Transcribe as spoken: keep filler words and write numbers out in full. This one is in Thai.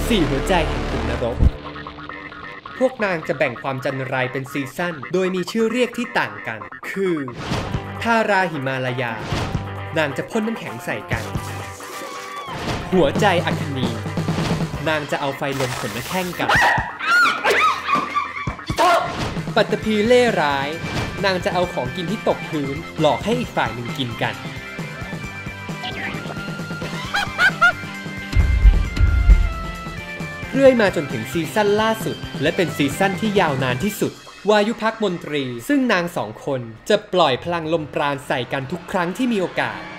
สี่หัวใจแห่งขุนนรกพวกนางจะแบ่งความจันไรเป็นซีซั่นโดยมีชื่อเรียกที่ต่างกันคือทาราหิมาลายานางจะพ่นน้ำแข็งใส่กันหัวใจอัคนีนางจะเอาไฟลมขนมาแข่งกันปัตตภีเล่ร้ายนางจะเอาของกินที่ตกพื้นหลอกให้อีกฝ่ายหนึ่งกินกันเรื่อยมาจนถึงซีซั่นล่าสุดและเป็นซีซั่นที่ยาวนานที่สุดวายุพักมนตรีซึ่งนางสองคนจะปล่อยพลังลมปราณใส่กันทุกครั้งที่มีโอกาส